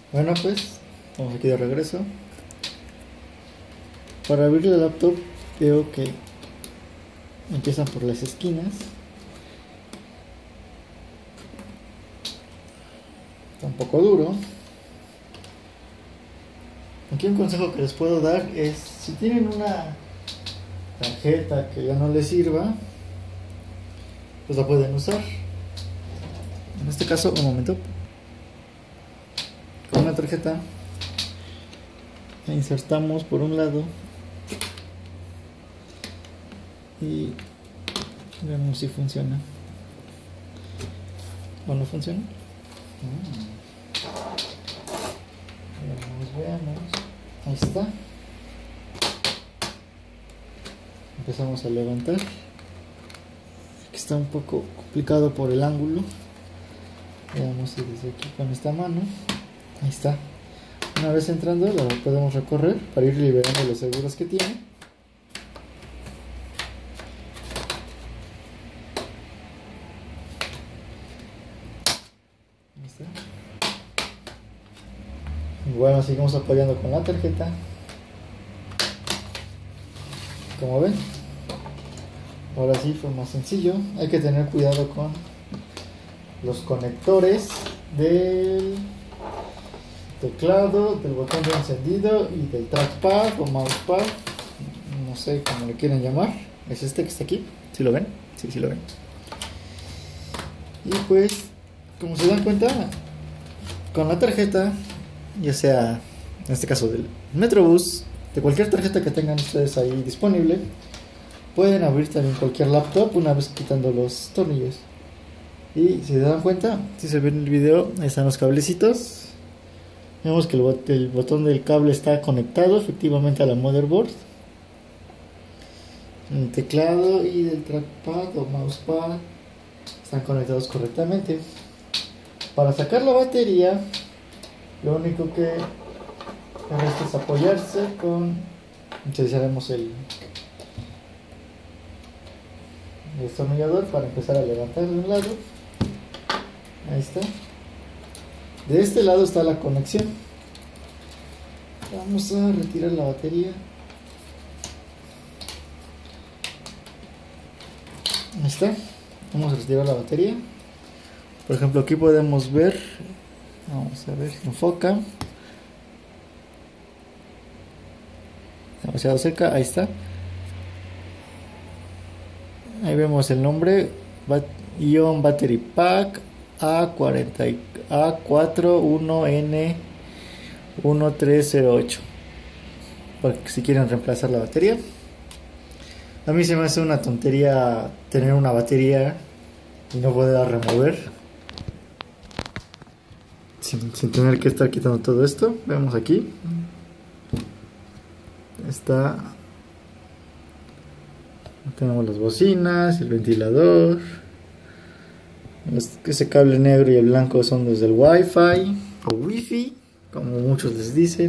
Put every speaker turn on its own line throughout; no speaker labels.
Bueno, pues vamos aquí de regreso. Para abrir la laptop veo que empiezan por las esquinas. Está un poco duro. Aquí un consejo que les puedo dar es, si tienen una tarjeta que ya no les sirva, pues la pueden usar. En este caso, un momento, con una tarjeta la insertamos por un lado y vemos si funciona o no funciona. Veamos. Ahí está. Empezamos a levantar. Aquí está un poco complicado por el ángulo. Veamos si desde aquí con esta mano. Ahí está. Una vez entrando la podemos recorrer para ir liberando los seguros que tiene. Ahí está. Y bueno, seguimos apoyando con la tarjeta. Como ven, ahora sí fue más sencillo. Hay que tener cuidado con los conectores del teclado, del botón de encendido y del trackpad o mousepad, no sé cómo le quieren llamar. Es este que está aquí. ¿Sí lo ven? Sí, sí lo ven. Y pues, como se dan cuenta, con la tarjeta, ya sea en este caso del Metrobús, de cualquier tarjeta que tengan ustedes ahí disponible, pueden abrir también cualquier laptop una vez quitando los tornillos. Y si se dan cuenta, si se ven en el video, ahí están los cablecitos. Vemos que el botón del cable está conectado efectivamente a la motherboard. El teclado y del trackpad o mousepad están conectados correctamente. Para sacar la batería, lo único que resta es apoyarse con, utilizaremos el destornillador para empezar a levantar de un lado. Ahí está. De este lado está la conexión. Vamos a retirar la batería. Ahí está. Vamos a retirar la batería. Por ejemplo, aquí podemos ver. Vamos a ver si enfoca. Demasiado cerca. Ahí está. Ahí vemos el nombre. Ion Battery Pack A41N1308. Porque si quieren reemplazar la batería. A mí se me hace una tontería tener una batería y no poderla remover sin tener que estar quitando todo esto. Vemos aquí. Está. Tenemos las bocinas, el ventilador. Ese cable negro y el blanco son los del Wi-Fi o Wi-Fi, como muchos les dicen.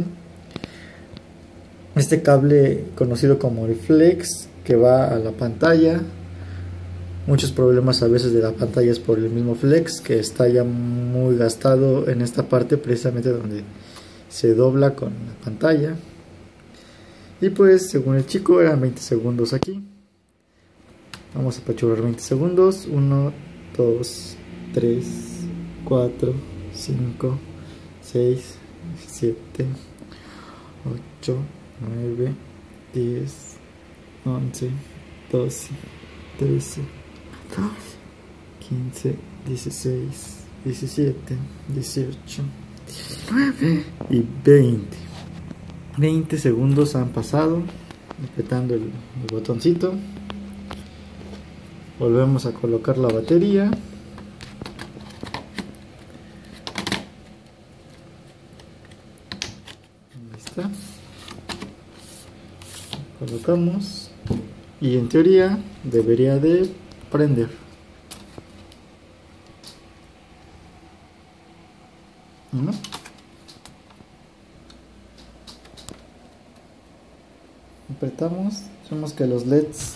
Este cable conocido como el flex que va a la pantalla. Muchos problemas a veces de la pantalla es por el mismo flex que está ya muy gastado en esta parte, precisamente donde se dobla con la pantalla. Y pues según el chico eran 20 segundos aquí. Vamos a apachurrar 20 segundos. 1, 2, 3, 4, 5, 6, 7, 8, 9, 10, 11, 12, 13, 14, 15, 16, 17, 18, 19 y 20. 20 segundos han pasado apretando el botoncito. Volvemos a colocar la batería. Ahí está. Colocamos y en teoría debería de prender. ¿No? Apretamos, vemos que los LEDs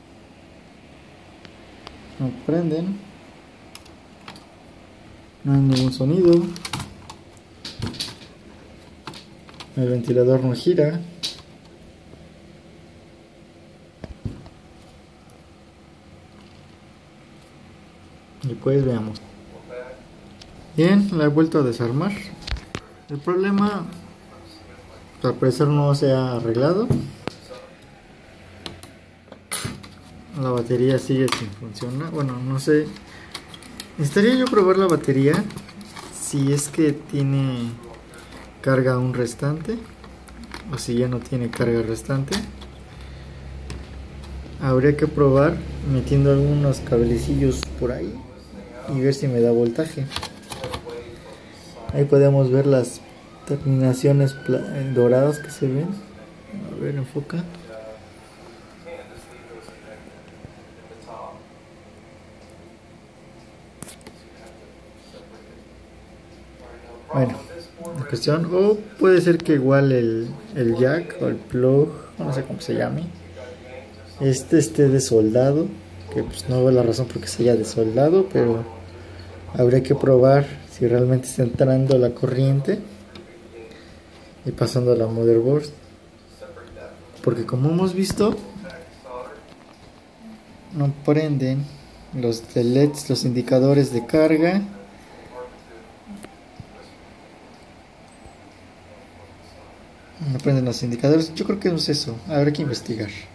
no prenden, no hay ningún sonido. El ventilador no gira. Y pues veamos. Bien, la he vuelto a desarmar. El problema al parecer no se ha arreglado. La batería sigue sin funcionar. Bueno, no sé. Necesitaría yo probar la batería. Si es que tiene carga aún restante. O si ya no tiene carga restante. Habría que probar metiendo algunos cablecillos por ahí. Y ver si me da voltaje. Ahí podemos ver las terminaciones doradas que se ven. A ver, enfoca. Bueno, la cuestión, o puede ser que igual el jack o el plug, no sé cómo se llame, esté desoldado, que pues no veo la razón por qué se haya desoldado, pero habría que probar si realmente está entrando la corriente y pasando a la motherboard, porque como hemos visto no prenden los LEDs, los indicadores de carga. No prenden los indicadores. Yo creo que no es eso. Habrá que investigar.